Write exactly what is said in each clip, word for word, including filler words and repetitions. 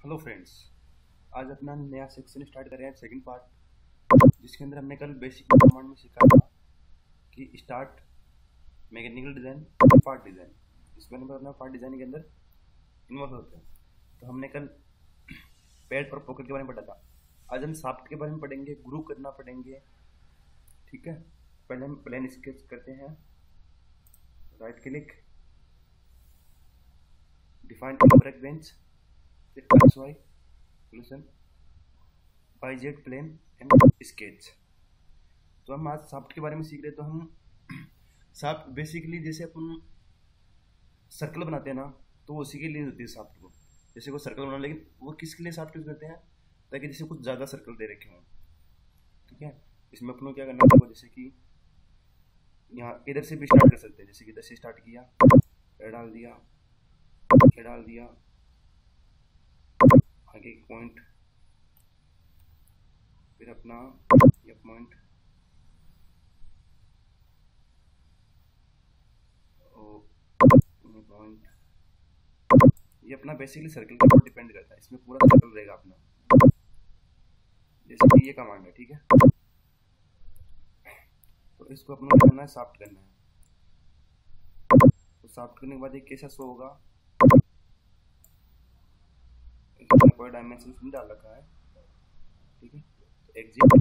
Hello friends. आज अपना नया सेक्शन स्टार्ट कर रहे हैं, सेकंड पार्ट, जिसके अंदर हमने कल बेसिक कमांड में सीखा था कि स्टार्ट मैकेनिकल डिज़ाइन और पार्ट डिज़ाइन। इसमें हम अपना पार्ट डिज़ाइन के अंदर इन्वॉल्व होते हैं। तो हमने कल पैड और पॉकेट के बारे में पढ़ा था। आज हम शाफ्ट के बारे में पढ़ेंगे, ग्रू करना पढ़ेंगे। ठीक है, पहले हम प्लेन स्केच करते हैं। Right click, define break bench, X Y solution by Z plane and sketch. तो हम आज शाफ्ट के बारे में सीख रहे हैं। तो हम शाफ्ट बेसिकली जैसे अपन सर्कल बनाते हैं ना, तो उसी के लिए होती है शाफ्ट को। जैसे कोई सर्कल बनाना, लेकिन वो किसके लिए शाफ्ट यूज करते हैं? ताकि जैसे कुछ ज़्यादा सर्कल दे रखे हों। ठीक है, इसमें अपन को क्या करना होगा, जैसे कि यहाँ इधर से भी स्टार्ट कर सकते हैं। जैसे कि इधर से स्टार्ट किया, ये डाल दिया, ये डाल दिया, आगे एक पॉइंट, फिर अपना ये पॉइंट, पॉइंट, ये अपना बेसिकली सर्कल के ऊपर डिपेंड करता है। इसमें पूरा सर्कल रहेगा अपना, जैसे कि ये कमांड है। ठीक है, तो इसको अपना करना है, शाफ्ट करना है। तो शाफ्ट करने के बाद ये कैसा शो होगा, कोई डायमेंशन इसमें डाल रखा है। ठीक है, तो एग्जिट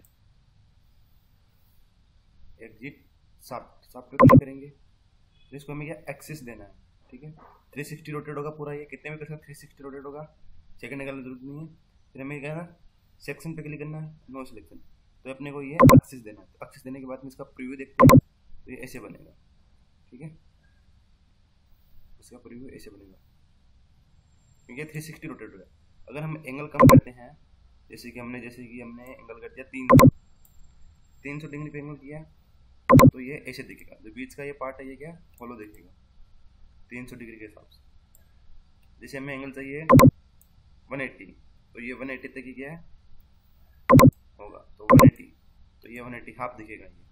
एग्जिट शाफ्ट शाफ्ट पे क्लिक करेंगे। तो इसको हमें क्या एक्सिस देना है। ठीक है, थ्री सिक्सटी रोटेट होगा पूरा। ये कितने में कर सकते थ्री सिक्सटी रोटेट होगा, चेक करने की जरूरत नहीं है। फिर हमें क्या है ना, सेक्शन पे क्लिक करना है, नो सिलेक्शन। तो अपने को ये एक्सिस देना है। तो एक्सिस देने के बाद में इसका प्रीव्यू देखते हैं, तो ये ऐसे बनेगा। ठीक है, इसका प्रीव्यू ऐसे बनेगा क्योंकि थ्री सिक्सटी रोटेट होगा। अगर हम एंगल कम करते हैं, जैसे कि हमने जैसे कि हमने एंगल कर दिया तीन तीन सौ डिग्री पे एंगल किया, तो ये ऐसे दिखेगा। जो बीच का ये पार्ट है, ये क्या फॉलो दिखेगा तीन सौ डिग्री के हिसाब से। जैसे हमें एंगल चाहिए वन एट्टी, तो ये वन एट्टी तक ही क्या है होगा, तो वन एट्टी, तो ये वन एट्टी हाफ दिखेगा ये।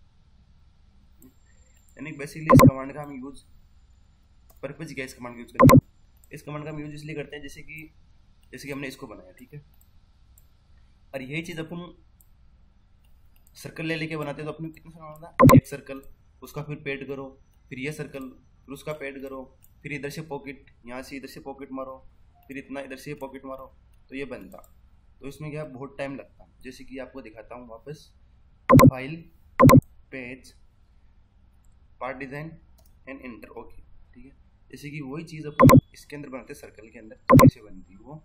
यानी बेसिकली इस कमांड का हम यूज पर्पज क्या, इस कमांड का यूज करते हैं। इस कमांड का हम यूज इसलिए करते हैं जैसे कि जैसे कि हमने इसको बनाया। ठीक है, और यही चीज अपन सर्कल ले लेके बनाते हैं, तो अपने कितना सारा होता है, एक सर्कल, उसका फिर पेड करो, फिर ये सर्कल, फिर उसका पेड करो, फिर इधर से पॉकेट, यहाँ से इधर से पॉकेट मारो, फिर इतना इधर से पॉकेट मारो, तो ये बनता। तो इसमें क्या बहुत टाइम लगता। जैसे कि आपको दिखाता हूँ वापस, file, page, part design and enter. Okay, ठीक है, जैसे कि वही चीज़ अपन इसके अंदर बनाते हैं सर्कल के अंदर। तो कैसे बनती है वो,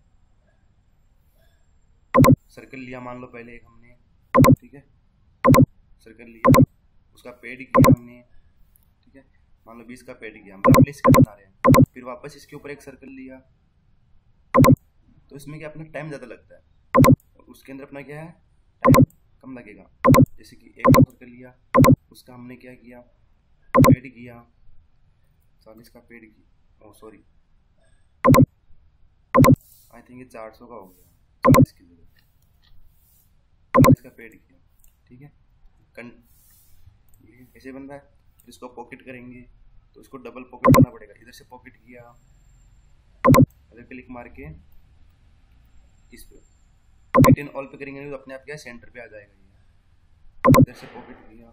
सर्कल लिया मान लो पहले एक हमने। ठीक है, सर्कल लिया, उसका पेड किया हमने। ठीक है, मान लो बीस का पेड किया, हम प्लेस कर बता रहे हैं। फिर वापस इसके ऊपर एक सर्कल लिया, तो इसमें क्या अपना टाइम ज़्यादा लगता है, उसके अंदर अपना क्या है टाइम कम लगेगा। जैसे कि एक और सर्कल लिया, उसका हमने क्या किया, पेड किया, चालीस का पेड किया, ओ सॉरी आई थिंक ये चार सौ का हो गया, चालीस की जगह चालीस का पेड किया। ठीक है, कन ये ऐसे बन रहा है। फिर इसको पॉकेट करेंगे, तो इसको डबल पॉकेट करना पड़ेगा। इधर से पॉकेट किया, इधर क्लिक मार के इस पे पॉकेट इन ऑल पे करेंगे, तो अपने आप क्या सेंटर पे आ जाएगा ये। इधर से पॉकेट किया,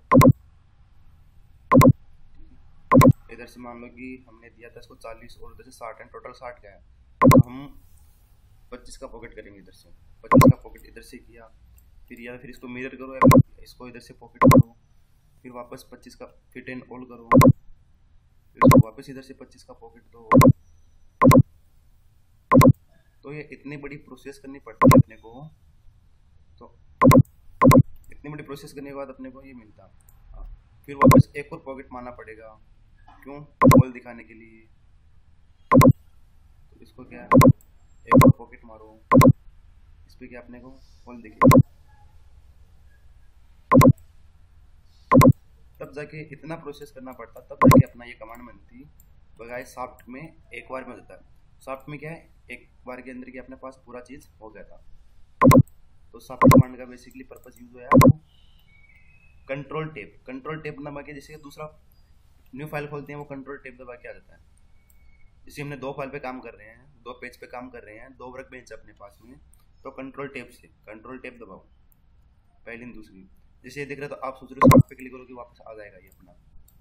इधर से मान लो कि हमने दिया था इसको चालीस और उधर से साठ है, टोटल साठ का है, तो हम पच्चीस का पॉकेट करेंगे। इधर से पच्चीस का पॉकेट इधर से किया, फिर या फिर इसको मिरर करो, या इसको इधर से पॉकेट करो, फिर वापस पच्चीस का फिर टेन ऑल करो, फिर वापस इधर से पच्चीस का पॉकेट दो। तो ये इतनी बड़ी प्रोसेस करनी पड़ती है अपने को। तो इतनी बड़ी प्रोसेस करने के बाद अपने को ये मिलता। हाँ, फिर वापस एक और पॉकेट मारना पड़ेगा, क्यों, होल दिखाने के लिए। तो इसको क्या एक और पॉकेट मारो, इस पे क्या अपने को होल दिखेगा। तब जाके इतना प्रोसेस करना पड़ता, तब जाके अपना ये कमांड बनती। बजाय शाफ्ट में एक बार में होता है। शाफ्ट में क्या है, एक बार के अंदर के अपने पास पूरा चीज हो गया था। तो शाफ्ट कमांड का बेसिकली पर्पस यूज हुआ कंट्रोल टेप। कंट्रोल टेप दबा के जैसे दूसरा न्यू फाइल खोलते हैं, वो कंट्रोल टेप दबा के आ जाता है। जैसे हमने दो फाइल पे काम कर रहे हैं, दो पेज पे काम कर रहे हैं, दो वर्क बेंच अपने पास में, तो कंट्रोल टैब से कंट्रोल टैब दबाओ पहली दूसरी। जैसे ये दिख रहा है तो आप सोच रहे हो साफ्ट पे क्लिक करोगे वापस आ जाएगा ये अपना,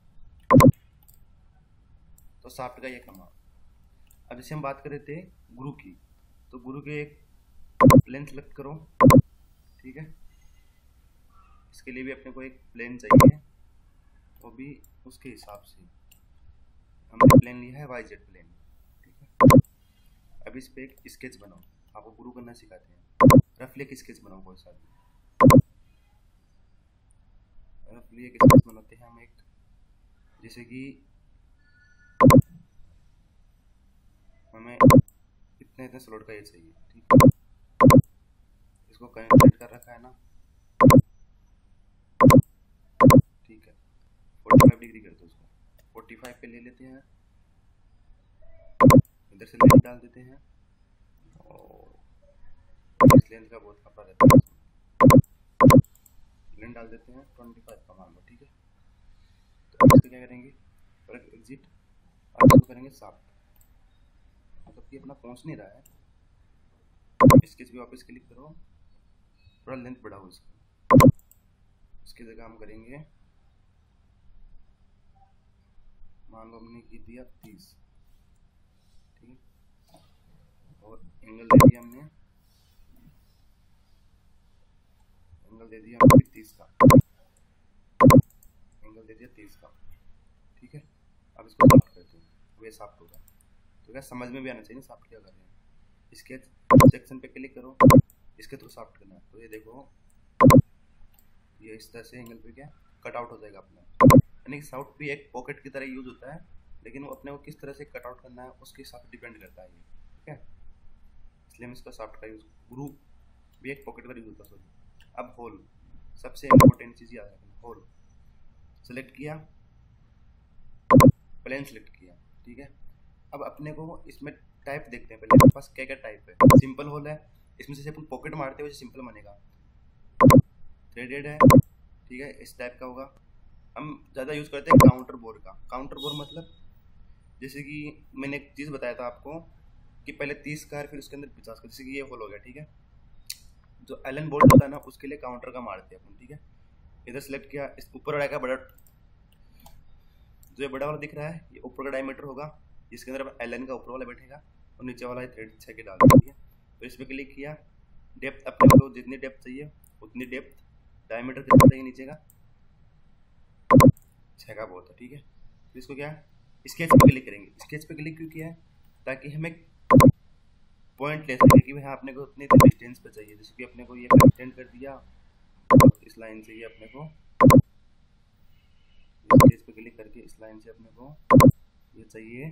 तो साफ्ट का ये कमाल। अब जैसे हम बात कर रहे थे गुरु की, तो गुरु के एक प्लेन सेलेक्ट करो, ठीक है। इसके लिए भी अपने को एक प्लेन चाहिए, वो भी उसके हिसाब से हमने प्लेन लिया है वाई जेड प्लेन, ठीक है। अब इस पे एक स्केच बनाओ, आपको गुरु करना सिखाते हैं। रफली एक स्केच बनाओ कोई सा भी, रफली एक स्केच बनाते हैं हम एक, जैसे कि हमें इतने इतने स्लॉट का ये चाहिए, ठीक है। इसको कैलकुलेट कर रखा है ना, ठीक है। पैंतालीस डिग्री कर दो उसको, पैंतालीस पे ले लेते हैं, इधर से लेंथ डाल देते हैं, और इस लेंथ का बहुत कपड़ा रहता है, लेंथ डाल देते हैं पच्चीस का मान लो, ठीक है। तो अब इसको क्या करेंगे, और एग्जिट, अब इसको करेंगे साफ्ट, मतलब कि अपना पहुंच नहीं रहा है। स्केच पे वापस क्लिक करो, थोड़ा लेंथ बढ़ाओ इसका, इसकी जगह हम करेंगे, मान लो हमने की दिया तीस, ठीक है। और एंगल दे दिया हमने, एंगल दे दिया हमने तीस का, एंगल दे दिया तीस का, ठीक है। अब इसको साफ्ट करते हैं, अब ये साफ्ट होगा। तो क्या समझ में भी आना चाहिए साफ्ट क्या कर रहे हैं। स्केच सेक्शन पे क्लिक करो, इसके थ्रू साफ्ट करना है। तो ये देखो, ये इस तरह से एंगल पे क्या कट आउट हो जाएगा अपना, यानी कि साफ्ट भी एक पॉकेट की तरह यूज होता है, लेकिन वो अपने को किस तरह से कट आउट करना है उसके हिसाब से डिपेंड करता है ये, ठीक है। इसलिए हम इसका साफ्ट का यूज, ग्रू भी एक पॉकेट का यूज होता है, सॉरी। अब होल, सबसे इम्पोर्टेंट चीज याद रखना, होल सेलेक्ट किया, प्लेन सेलेक्ट किया, ठीक है। अब अपने को इसमें टाइप देखते हैं पहले, अपने पास क्या क्या टाइप है। सिंपल होल है, इसमें से अपन पॉकेट मारते हुए सिंपल बनेगा। थ्रेडेड है, ठीक है, इस टाइप का होगा। हम ज़्यादा यूज़ करते हैं काउंटर बोर का। काउंटर बोर मतलब जैसे कि मैंने एक चीज़ बताया था आपको कि पहले तीस का है फिर उसके अंदर पचास का, जैसे कि ये होल हो गया, ठीक है। जो एलन बोल्ट होता है ना उसके लिए काउंटर का मारते हैं अपन, ठीक है। इधर सेलेक्ट किया, इस ऊपर रहेगा बड़ा, जो ये बड़ा वाला दिख रहा है ये ऊपर का डायमीटर होगा, इसके अंदर एलन का ऊपर वाला बैठेगा और नीचे वाला थ्रेड छः के डाल दिया, ठीक है। तो इस पर क्लिक किया, डेप्थ अपने को जितनी डेप्थ चाहिए उतनी डेप्थ, डायमीटर कितना चाहिए नीचे का, छः का बहुत है, ठीक है। फिर इसको क्या स्केच पे क्लिक करेंगे। स्केच पे क्लिक क्यों किया है, ताकि हमें पॉइंट ले सके कि भाई अपने को उतनी डिस्टेंस पे चाहिए। जैसे कि अपने को ये एक्सटेंड कर दिया, इस लाइन से ये अपने को स्केच पे क्लिक करके इस लाइन से अपने को ये चाहिए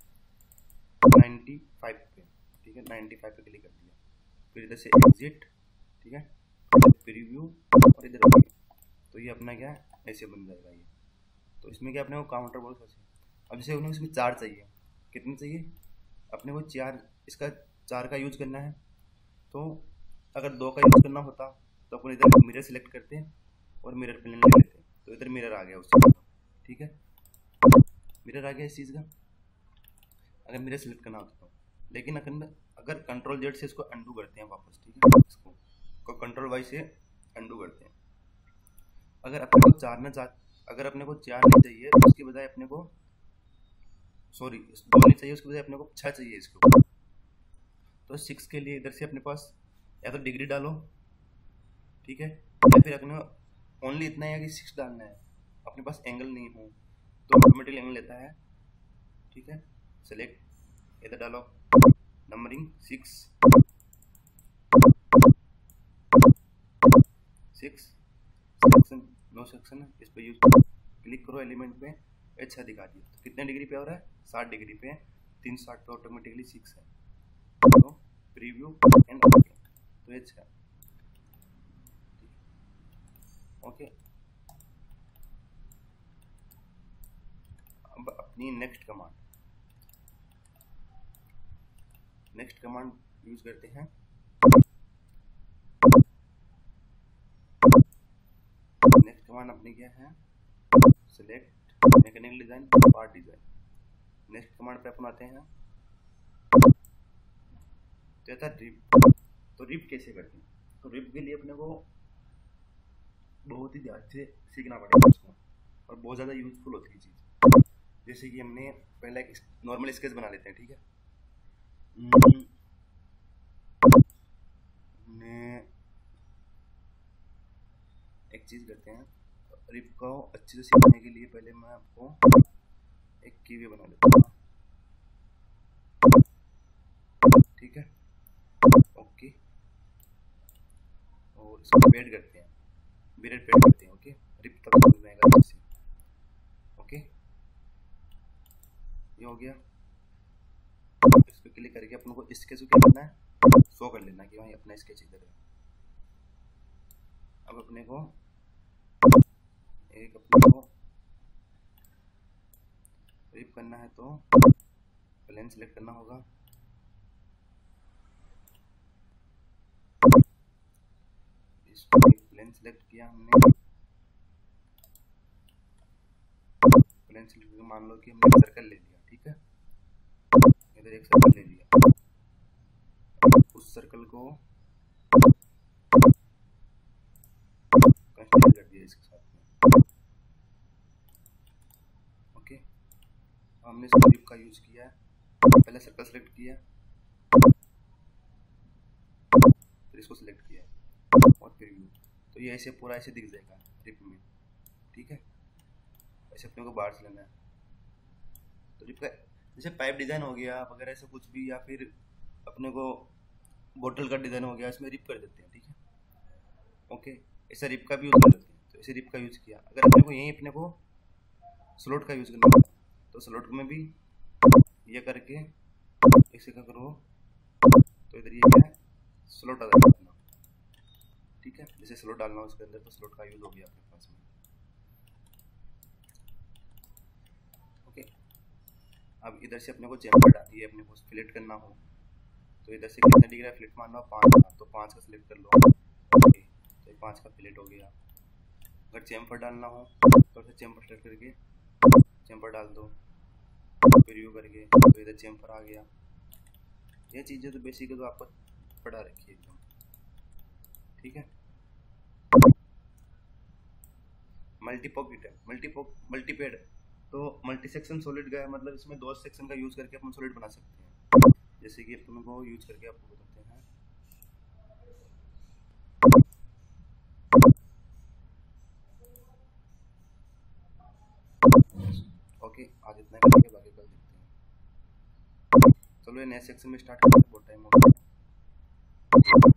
पचानवे पे, ठीक है। पचानवे पे क्लिक कर दिया, फिर इधर से एग्जिट, ठीक है, प्रीव्यू और इधर ओके। तो ये अपना क्या ऐसे बन जाएगा ये। तो इसमें क्या अपने को काउंटर बोल सकते हैं। अब जैसे उन्हें इसमें चार चाहिए, कितने चाहिए अपने को, चार, इसका चार का यूज करना है। तो अगर दो का यूज करना होता तो अपन इधर मिरर सेलेक्ट करते हैं और मिरर प्लेन ले लेते हैं। तो इधर मिरर आ गया उस चीज़ का, ठीक है, मिरर आ गया इस चीज़ का, अगर मिरर सेलेक्ट करना होता तो। लेकिन अगर अगर कंट्रोल जेड से इसको अंडू करते हैं वापस, ठीक है, इसको कंट्रोल वाई से अंडू करते हैं। अगर अपने को चार ना चार अगर अपने को चार नहीं चाहिए तो उसकी बजाय अपने को सॉरी दो नहीं चाहिए, उसकी बजाय अपने को छः चाहिए इसके ऊपर। तो सिक्स के लिए इधर से अपने पास या तो डिग्री डालो, ठीक है, या फिर अपने ओनली इतना है कि सिक्स डालना है, अपने पास एंगल नहीं हो तो ऑटोमेटिकली एंगल लेता है, ठीक है। सेलेक्ट इधर डालो numbering six six section no section है, इस पर यूज क्लिक करो एलिमेंट पे, अच्छा दिखा दिया। तो कितने डिग्री पे हो रहा है, साठ डिग्री पे, तीन साठ पे ऑटोमेटिकली सिक्स है। तो प्रीव्यू एंड ओके, तो ये अच्छा ओके। अब अपनी next command next command use करते हैं। नेक्स्ट कमांड अपने क्या है, select mechanical design part design. Next command पे अपन आते हैं, तो ये था रिप। तो रिप कैसे करते हैं? तो रिप के लिए अपने को बहुत ही ध्यान से सीखना पड़ेगा उसको, और बहुत ज़्यादा यूजफुल होती है चीज़। जैसे कि हमने पहले एक नॉर्मल स्केच बना लेते हैं, ठीक है। हमने एक चीज़ करते हैं, रिप को अच्छे से सीखने के लिए पहले मैं आपको एक कीवे बना लेता हूँ, ठीक है। ओके, और इसको पेड करते हैं, मिरर पेड करते हैं। ओके, रिप तक बन जाएगा जैसे। ओके, ये हो गया। इसको क्लिक करके अपन को स्केच को क्या करना है, शो कर लेना कि भाई अपना स्केच इधर है। अब अपने को एक अपने को रिप करना है तो प्लेन सिलेक्ट करना होगा। इसको प्लेन सिलेक्ट किया हमने, प्लेन सिलेक्ट करके मान लो कि हमने सर्कल ले लिया, ठीक है। इधर एक सर्कल ले लिया, उस सर्कल को कंसीडर कर दिया इसके साथ में। ओके, हमने इसको रिप का यूज किया है, पहले सर्कल सेलेक्ट किया, फिर इसको सिलेक्ट किया और फिर व्यू। तो ये ऐसे पूरा ऐसे दिख जाएगा रिप में, ठीक है। ऐसे अपने को बाहर से लेना है। तो रिप का जैसे पाइप डिजाइन हो गया वगैरह ऐसा कुछ भी, या फिर अपने को बोतल का डिजाइन हो गया, इसमें रिप कर देते हैं, ठीक है। ओके, ऐसा रिप का भी यूज कर देते हैं। तो ऐसे रिप का यूज किया। अगर अपने को यहीं अपने को स्लॉट का यूज करना है तो स्लॉट में भी ये करके ऐसे का करो तो इधर ये क्या है, स्लॉट आ जाएगा अपना, ठीक है। जैसे स्लॉट डालना हो उसके अंदर तो स्लॉट का यूज हो गया अपने पास में। ओके, अब इधर से अपने को चैम्बर डाल, ये अपने को फिलेट करना हो तो इधर से कितना डिग्री है फिलेट मारना हो, पाँच का, तो पाँच का सिलेक्ट कर लो। ओके, तो ये पाँच का फिलेट हो गया। अगर चैम्बर डालना हो तो इधर चैम्बर सेलेक्ट करके चैम्बर डाल दो, फिर व्यू करके तो इधर चैम्बर आ गया। ये चीज़ें तो बेसिक है, तो आपको पढ़ा रखी है एकदम, ठीक है। मल्टी पॉकेट है, मल्टी मल्टीपेड, तो मल्टी सेक्शन सॉलिड का है, मतलब इसमें दो सेक्शन का यूज करके अपन सॉलिड बना सकते हैं। जैसे कि अपन को यूज करके आपको बताते हैं। ओके, आज इतना करके बाकी कल देखते हैं। चलो ये नए सेक्शन में स्टार्ट करते हैं, बहुत टाइम हो गया।